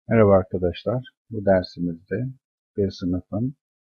Merhaba arkadaşlar. Bu dersimizde bir sınıfın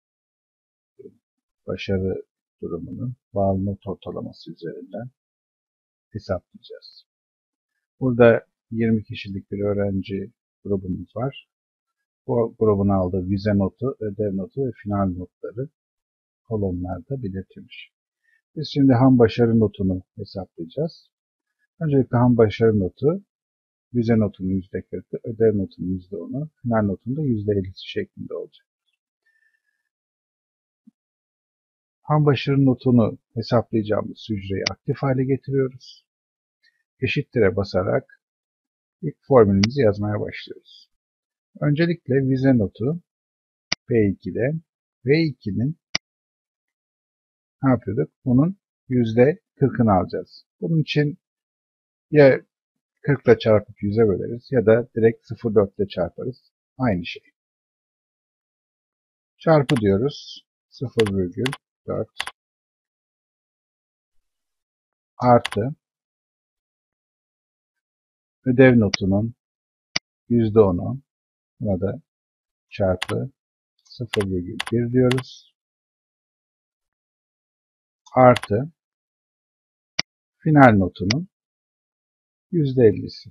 başarı durumunu bağlı not ortalaması üzerinden hesaplayacağız. Burada 20 kişilik bir öğrenci grubumuz var. Bu grubun aldığı vize notu, ödev notu ve final notları kolonlarda belirtilmiş. Biz şimdi ham başarı notunu hesaplayacağız. Öncelikle ham başarı notu, vize notunun %40'ı, ödev notunun %10'u, final notunun da %50'si şeklinde olacak. Ham başarı notunu hesaplayacağımız hücreyi aktif hale getiriyoruz. Eşittir'e basarak ilk formülümüzü yazmaya başlıyoruz. Öncelikle vize notu P2'de V2'nin ne yapıyorduk? Bunun %40'ını alacağız. Bunun için ya 40 ile çarpıp 100'e böleriz ya da direkt 0,4 ile çarparız. Aynı şey. Çarpı diyoruz. 0,4 artı ödev notunun %10'u, buna da çarpı 0,1 diyoruz. Artı final notunun %50'si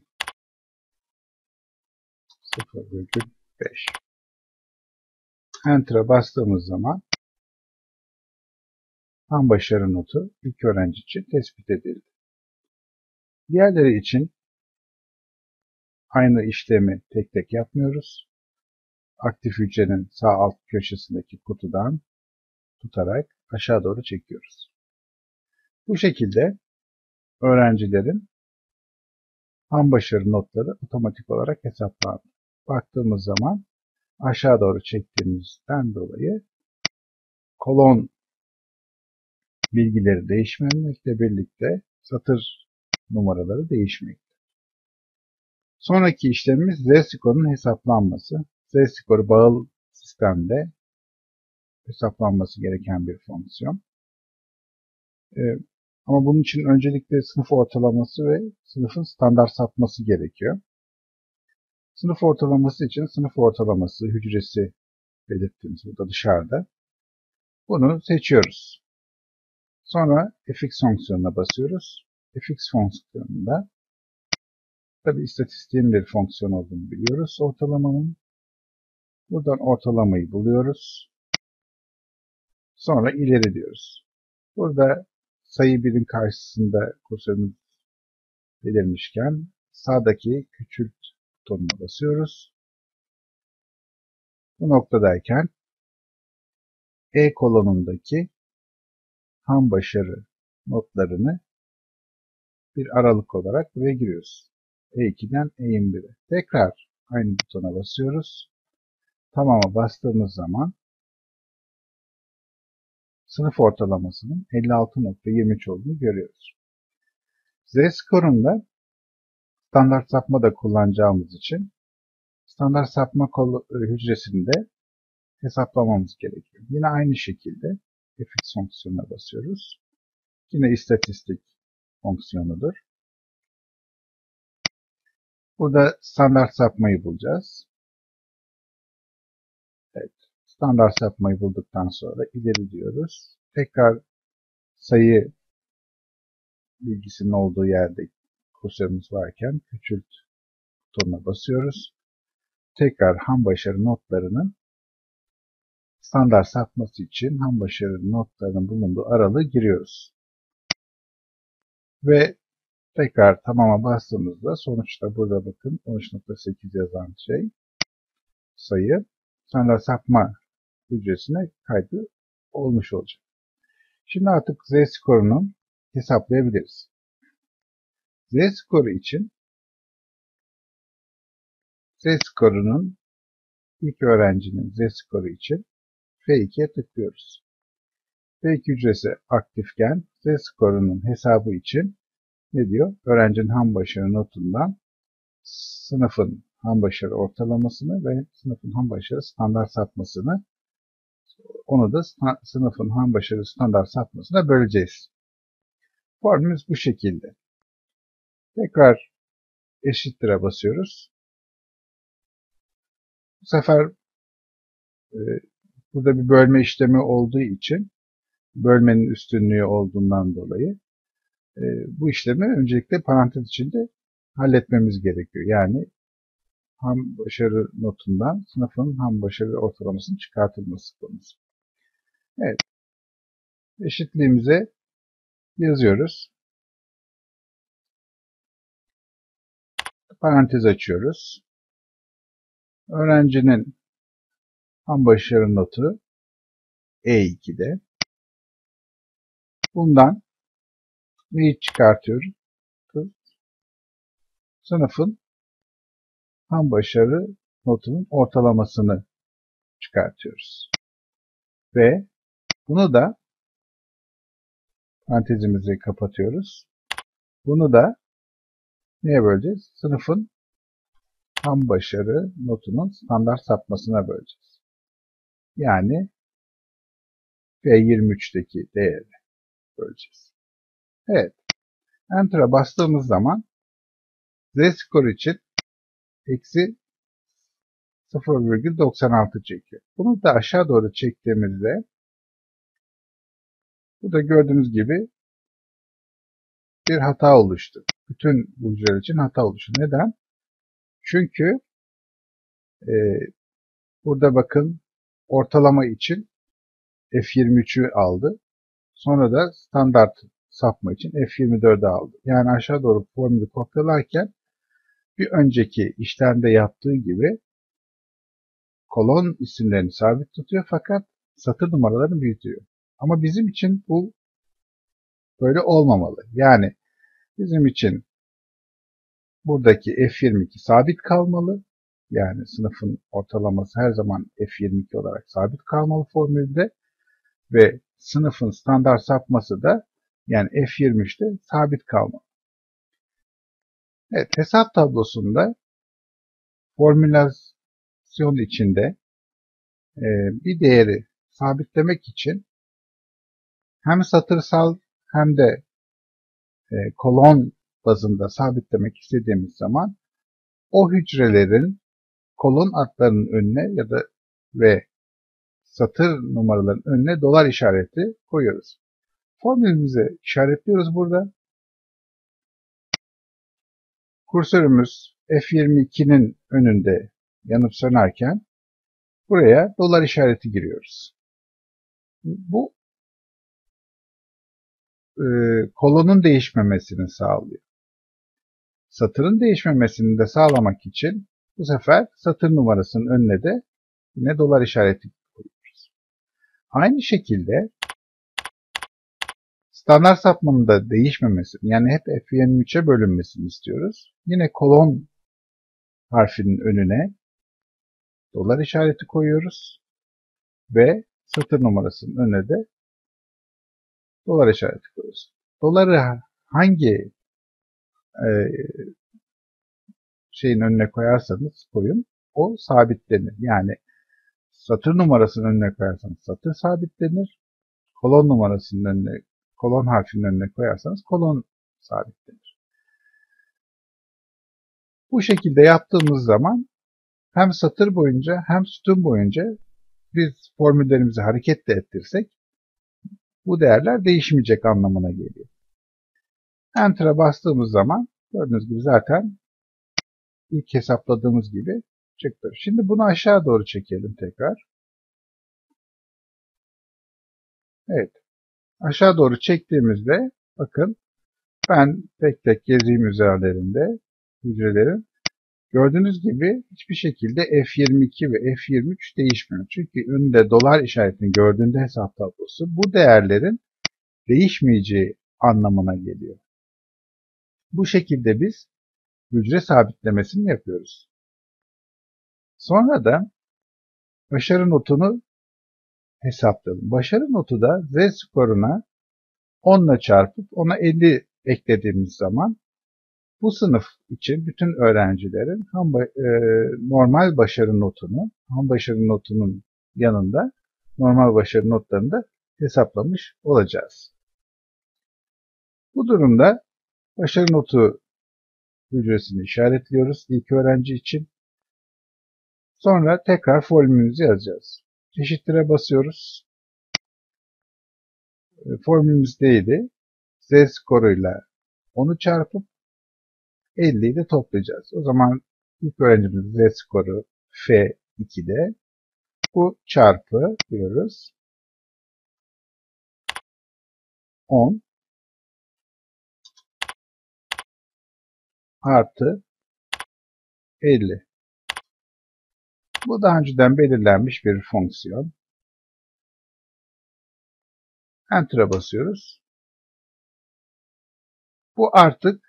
0,5. Enter'a bastığımız zaman tam başarı notu ilk öğrenci için tespit edildi. Diğerleri için aynı işlemi tek tek yapmıyoruz. Aktif hücrenin sağ alt köşesindeki kutudan tutarak aşağı doğru çekiyoruz. Bu şekilde öğrencilerin tam başarı notları otomatik olarak hesaplandı. Baktığımız zaman aşağı doğru çektiğimizden dolayı kolon bilgileri değişmemekle birlikte satır numaraları değişmekte. Sonraki işlemimiz Z-skorun hesaplanması. Z-skoru bağıl sistemde hesaplanması gereken bir fonksiyon. Ama bunun için öncelikle sınıf ortalaması ve sınıfın standart sapması gerekiyor. Sınıf ortalaması için sınıf ortalaması hücresi belirttiğimiz burada dışarıda. Bunu seçiyoruz. Sonra fx fonksiyonuna basıyoruz. Fx fonksiyonunda tabi istatistiğin bir fonksiyon olduğunu biliyoruz ortalamanın. Buradan ortalamayı buluyoruz. Sonra ileri diyoruz. Burada sayı 1'in karşısında kursörümüz belirmişken sağdaki küçült butonuna basıyoruz. Bu noktadayken E kolonundaki ham başarı notlarını bir aralık olarak buraya giriyoruz. E2'den E21'e. Tekrar aynı butona basıyoruz. Tamama bastığımız zaman sınıf ortalamasının 56,23 olduğunu görüyoruz. Z-skorunda standart sapma da kullanacağımız için standart sapma hücresinde hesaplamamız gerekiyor. Yine aynı şekilde fx fonksiyonuna basıyoruz. Yine istatistik fonksiyonudur. Burada standart sapmayı bulacağız. Evet, standart sapmayı bulduktan sonra ileri diyoruz. Tekrar sayı bilgisinin olduğu yerde kursörümüz varken küçült butonuna basıyoruz. Tekrar ham başarı notlarının standart sapması için ham başarı notlarının bulunduğu aralığı giriyoruz. Ve tekrar tamama bastığımızda sonuçta burada bakın 13,8 yazan sayı standart sapma hücresine kaydı olmuş olacak. Şimdi artık Z-skorunu hesaplayabiliriz. Z-skoru için Z-skorunun ilk öğrencinin Z-skoru için F2'ye tıklıyoruz. F2 hücresi aktifken Z-skorunun hesabı için ne diyor? Öğrencinin ham başarı notundan sınıfın ham başarı ortalamasını ve sınıfın ham başarı standart sapmasını, onu da sınıfın ham başarı standart sapmasına böleceğiz. Formülümüz bu şekilde. Tekrar eşittir'e basıyoruz. sefer e, burada bir bölme işlemi olduğu için, bölmenin üstünlüğü olduğundan dolayı bu işlemi öncelikle parantez içinde halletmemiz gerekiyor. Yani ham başarı notundan sınıfın ham başarı ortalamasının çıkartılması konusu. Evet. Eşitliğimize yazıyoruz. Parantez açıyoruz. Öğrencinin ham başarı notu E2'de. Bundan neyi çıkartıyoruz? Sınıfın ham başarı notunun ortalamasını çıkartıyoruz. Ve bunu da parantezimizi kapatıyoruz. Bunu da neye böleceğiz? Sınıfın ham başarı notunun standart sapmasına böleceğiz. Yani P23'teki değeri böleceğiz. Evet. Enter'a bastığımız zaman Z-score için eksi 0,96 çekiyor. Bunu da aşağı doğru çektiğimizde burada gördüğünüz gibi bir hata oluştu. Bütün burcular için hata oluştu. Neden? Çünkü e, burada bakın ortalama için F23'ü aldı. Sonra da standart sapma için F24'ü aldı. Yani aşağı doğru formülü kopyalarken bir önceki işlemde yaptığı gibi kolon isimlerini sabit tutuyor fakat satır numaralarını büyütüyor. Ama bizim için bu böyle olmamalı. Yani bizim için buradaki F22 sabit kalmalı. Yani sınıfın ortalaması her zaman F22 olarak sabit kalmalı formülde ve sınıfın standart sapması da yani F23'te sabit kalmalı. Evet, hesap tablosunda formülasyon içinde bir değeri sabitlemek için hem satırsal hem de kolon bazında sabitlemek istediğimiz zaman o hücrelerin kolon adlarının önüne ya da ve satır numaraların önüne dolar işareti koyuyoruz. Formülümüzü işaretliyoruz burada. Kursörümüz F22'nin önünde yanıp sönerken buraya dolar işareti giriyoruz. Bu kolonun değişmemesini sağlıyor. Satırın değişmemesini de sağlamak için bu sefer satır numarasının önüne de yine dolar işareti koyuyoruz. Aynı şekilde standart sapmanın da değişmemesi, yani hep F23'e bölünmesini istiyoruz. Yine kolon harfinin önüne dolar işareti koyuyoruz ve satır numarasının önüne de dolar işareti koyuyoruz. Doları hangi şeyin önüne koyarsanız koyun, o sabitlenir. Yani satır numarasının önüne koyarsanız satır sabitlenir. Kolon numarasının önüne, kolon harfinin önüne koyarsanız kolon sabitlenir. Bu şekilde yaptığımız zaman hem satır boyunca hem sütun boyunca biz formüllerimizi hareket de ettirsek bu değerler değişmeyecek anlamına geliyor. Enter'a bastığımız zaman gördüğünüz gibi zaten ilk hesapladığımız gibi çıktı. Şimdi bunu aşağı doğru çekelim tekrar. Evet. Aşağı doğru çektiğimizde bakın ben tek tek gezeyim üzerlerinde hücrelerin. Gördüğünüz gibi hiçbir şekilde F22 ve F23 değişmiyor. Çünkü önünde dolar işaretini gördüğünde hesap tablosu bu değerlerin değişmeyeceği anlamına geliyor. Bu şekilde biz hücre sabitlemesini yapıyoruz. Sonra da başarı notunu hesaplayalım. Başarı notu da Z-skoruna 10 ile çarpıp ona 50 eklediğimiz zaman bu sınıf için bütün öğrencilerin normal başarı notunu, ham başarı notunun yanında normal başarı notlarını da hesaplamış olacağız. Bu durumda başarı notu hücresini işaretliyoruz ilk öğrenci için. Sonra tekrar formülümüzü yazacağız. Eşittir'e basıyoruz. Formülümüz neydi? Z skoruyla onu çarpıp 50'yi de toplayacağız. O zaman ilk öğrencimizin Z skoru F2'de. Bu çarpı diyoruz. 10 artı 50. Bu daha önceden belirlenmiş bir fonksiyon. Enter'a basıyoruz. Bu artık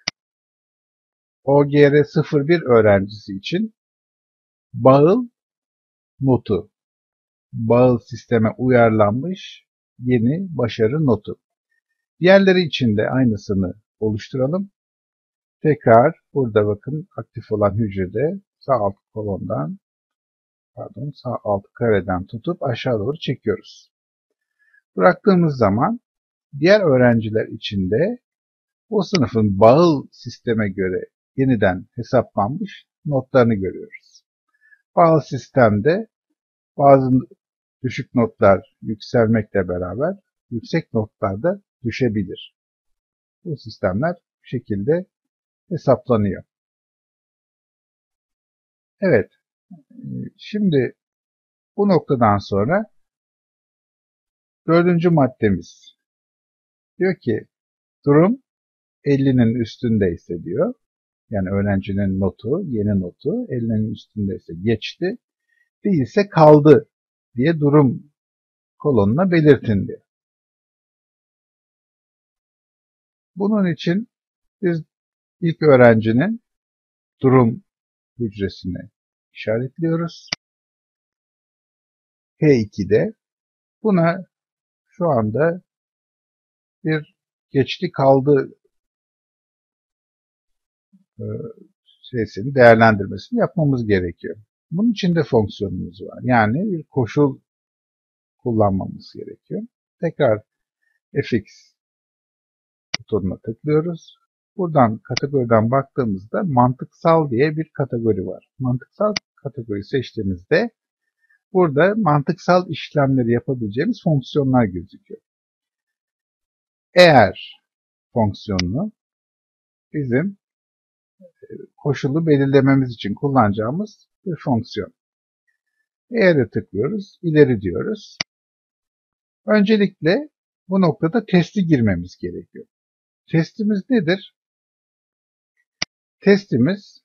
OGR 01 öğrencisi için bağıl notu. Bağıl sisteme uyarlanmış yeni başarı notu. Diğerleri için de aynısını oluşturalım. Tekrar burada bakın aktif olan hücrede sağ alt kolondan sağ alt kareden tutup aşağı doğru çekiyoruz. Bıraktığımız zaman diğer öğrenciler için de o sınıfın bağıl sisteme göre yeniden hesaplanmış notlarını görüyoruz. Bağıl sistemde bazı düşük notlar yükselmekle beraber yüksek notlar da düşebilir. Bu sistemler bu şekilde hesaplanıyor. Evet, şimdi bu noktadan sonra dördüncü maddemiz diyor ki durum 50'nin üstündeyse diyor. Yani öğrencinin notu, yeni notu 50'nin üstündeyse geçti, değilse kaldı diye durum kolonuna belirtin diyor. Bunun için biz ilk öğrencinin durum hücresini işaretliyoruz. H2'de buna şu anda bir geçti kaldı değerlendirmesini yapmamız gerekiyor. Bunun için de fonksiyonumuz var. Yani bir koşul kullanmamız gerekiyor. Tekrar fx butonuna tıklıyoruz. Buradan kategoriden baktığımızda mantıksal diye bir kategori var. Mantıksal kategori seçtiğimizde burada mantıksal işlemleri yapabileceğimiz fonksiyonlar gözüküyor. Eğer fonksiyonunu bizim koşulu belirlememiz için kullanacağımız bir fonksiyon. Eğer'e tıklıyoruz, ileri diyoruz. Öncelikle bu noktada testi girmemiz gerekiyor. Testimiz nedir? Testimiz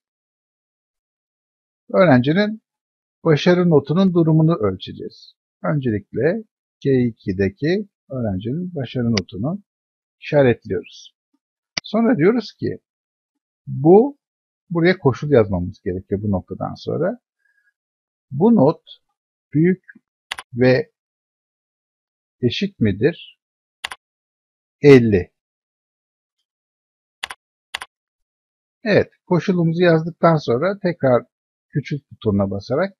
öğrencinin başarı notunun durumunu ölçeceğiz. Öncelikle C2'deki öğrencinin başarı notunu işaretliyoruz. Sonra diyoruz ki buraya koşul yazmamız gerekiyor bu noktadan sonra. Bu not büyük ve eşit midir? 50. Evet, koşulumuzu yazdıktan sonra tekrar küçült butonuna basarak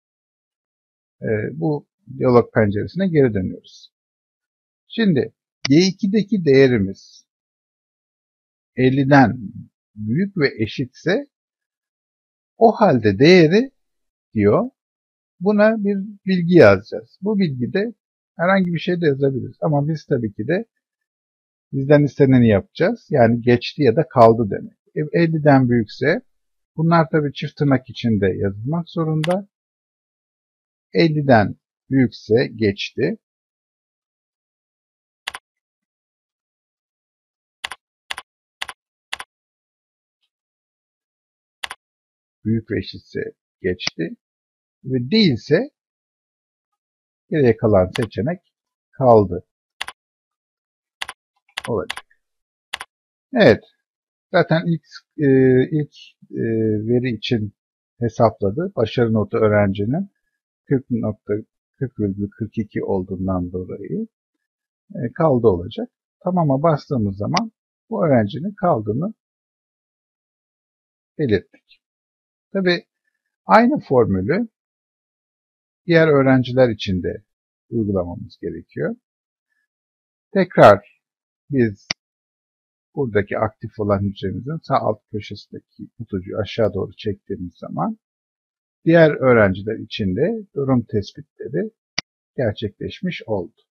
bu diyalog penceresine geri dönüyoruz. Şimdi G2'deki değerimiz 50'den büyük ve eşitse o halde değeri diyor. Buna bir bilgi yazacağız. Bu bilgide herhangi bir şey de yazabiliriz. Ama biz tabii ki de bizden isteneni yapacağız. Yani geçti ya da kaldı demek. 50'den büyükse bunlar tabii çift tırnak içinde yazılmak zorunda. 50'den büyükse geçti. Büyük ve eşitse geçti. Ve değilse geriye kalan seçenek kaldı olacak. Evet. Zaten ilk veri için hesapladı. Başarı notu öğrencinin 40.40,42 olduğundan dolayı kaldı olacak. Tamama bastığımız zaman bu öğrencinin kaldığını belirttik. Tabi aynı formülü diğer öğrenciler için de uygulamamız gerekiyor. Tekrar biz buradaki aktif olan hücremizin sağ alt köşesindeki kutucuğu aşağı doğru çektiğimiz zaman diğer öğrenciler için de durum tespitleri gerçekleşmiş oldu.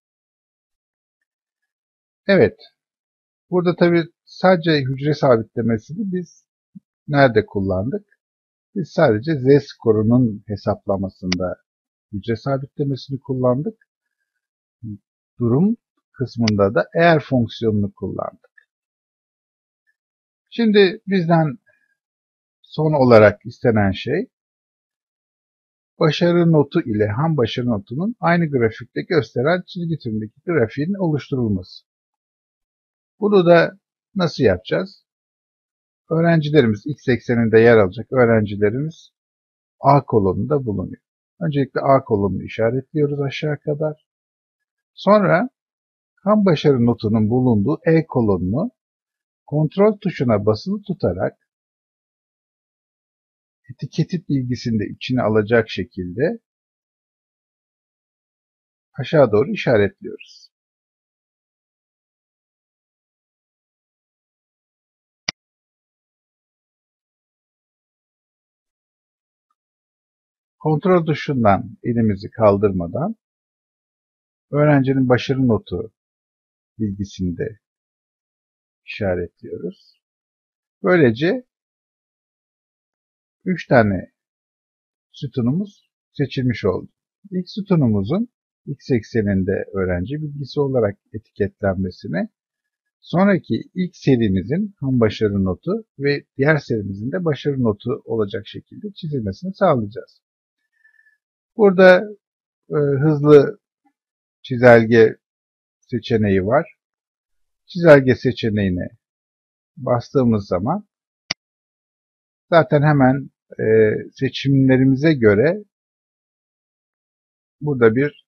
Evet, burada tabii sadece hücre sabitlemesini biz nerede kullandık? Biz sadece Z skorunun hesaplamasında hücre sabitlemesini kullandık. Durum kısmında da eğer fonksiyonunu kullandık. Şimdi bizden son olarak istenen şey başarı notu ile ham başarı notunun aynı grafikte gösteren çizgi türündeki grafiğin oluşturulması. Bunu da nasıl yapacağız? Öğrencilerimiz x ekseninde yer alacak öğrencilerimiz A kolonunda bulunuyor. Öncelikle A kolonunu işaretliyoruz aşağı kadar. Sonra ham başarı notunun bulunduğu E kolonunu kontrol tuşuna basılı tutarak etiketi bilgisini de içine alacak şekilde aşağı doğru işaretliyoruz. Kontrol tuşundan elimizi kaldırmadan öğrencinin başarı notu bilgisini de işaretliyoruz. Böylece 3 tane sütunumuz seçilmiş oldu. İlk sütunumuzun x ekseninde öğrenci bilgisi olarak etiketlenmesini, sonraki ilk serimizin ham başarı notu ve diğer serimizin de başarı notu olacak şekilde çizilmesini sağlayacağız. Burada hızlı çizelge seçeneği var. Çizelge seçeneğine bastığımız zaman zaten hemen seçimlerimize göre burada bir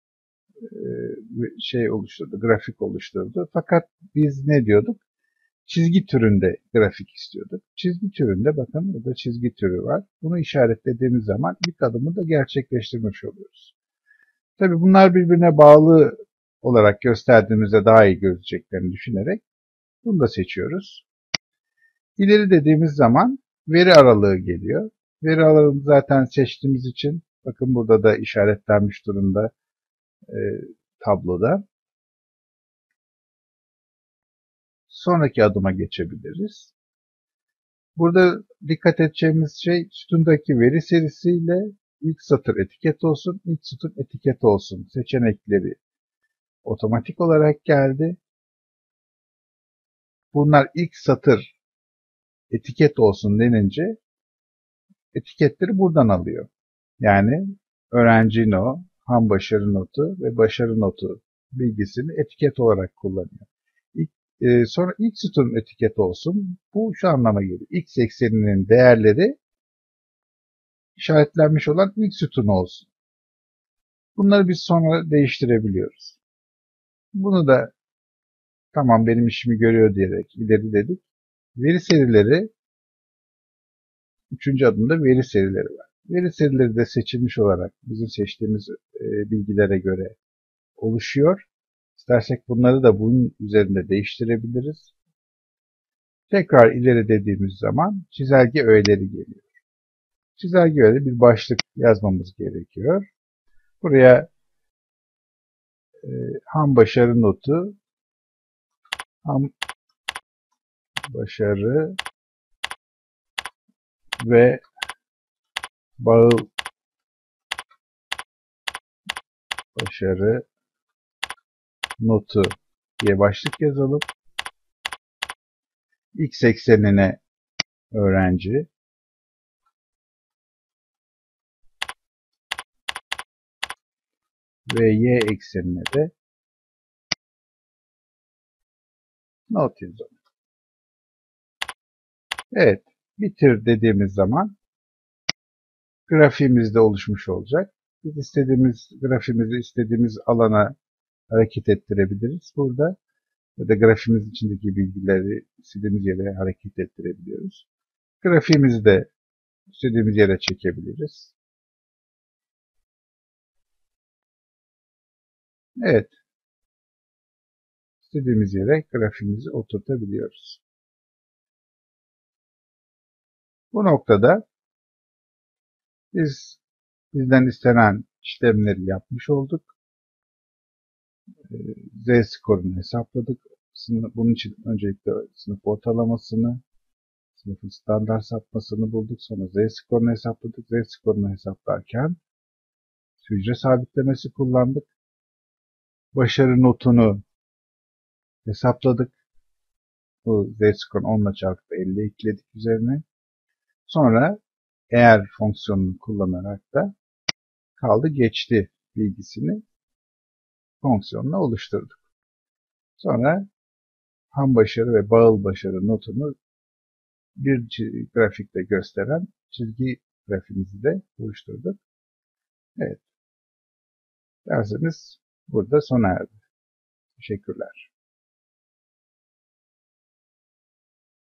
şey oluşturdu, grafik oluşturdu. Fakat biz ne diyorduk? Çizgi türünde grafik istiyorduk. Çizgi türünde bakın burada çizgi türü var. Bunu işaretlediğimiz zaman ilk adımı da gerçekleştirmiş oluyoruz. Tabii bunlar birbirine bağlı olarak gösterdiğimizde daha iyi gözeceklerini düşünerek bunu da seçiyoruz. İleri dediğimiz zaman veri aralığı geliyor. Veri aralığını zaten seçtiğimiz için bakın burada da işaretlenmiş durumda tabloda. Sonraki adıma geçebiliriz. Burada dikkat edeceğimiz şey sütundaki veri serisiyle ilk satır etiket olsun, ilk sütun etiket olsun seçenekleri otomatik olarak geldi. Bunlar ilk satır etiket olsun denince etiketleri buradan alıyor. Yani öğrenci no, ham başarı notu ve başarı notu bilgisini etiket olarak kullanıyor. Sonra ilk sütun etiket olsun. Bu şu anlama geliyor. X ekseninin değerleri işaretlenmiş olan ilk sütun olsun. Bunları biz sonra değiştirebiliyoruz. Bunu da tamam benim işimi görüyor diyerek ileri dedik. Veri serileri, üçüncü adımda veri serileri var. Veri serileri de seçilmiş olarak bizim seçtiğimiz bilgilere göre oluşuyor. İstersek bunları da bunun üzerinde değiştirebiliriz. Tekrar ileri dediğimiz zaman çizelge öğeleri geliyor. Çizelge öğeleri bir başlık yazmamız gerekiyor. Buraya ham başarı notu, ham başarı ve bağıl başarı notu diye başlık yazalım. X eksenine öğrenci, ve Y eksenine de not yazalım. Evet, bitir dediğimiz zaman grafiğimiz de oluşmuş olacak. Biz istediğimiz grafiğimizi istediğimiz alana hareket ettirebiliriz burada. Ya da grafiğimiz içindeki bilgileri istediğimiz yere hareket ettirebiliyoruz. Grafiğimizi de istediğimiz yere çekebiliriz. Evet, istediğimiz yere grafiğimizi oturtabiliyoruz. Bu noktada Bizden istenen işlemleri yapmış olduk. Z skorunu hesapladık. Bunun için öncelikle sınıf ortalamasını, sınıfın standart sapmasını bulduk. Sonra Z skorunu hesapladık. Z skorunu hesaplarken hücre sabitlemesi kullandık. Başarı notunu hesapladık. Bu Z skorunu 10 ile çarpıp 50 ekledik üzerine. Sonra eğer fonksiyonunu kullanarak da kaldı geçti bilgisini fonksiyonla oluşturduk. Sonra ham başarı ve bağıl başarı notunu bir grafikte gösteren çizgi grafiğimizi de oluşturduk. Evet, dersimiz burada sona erdi. Teşekkürler.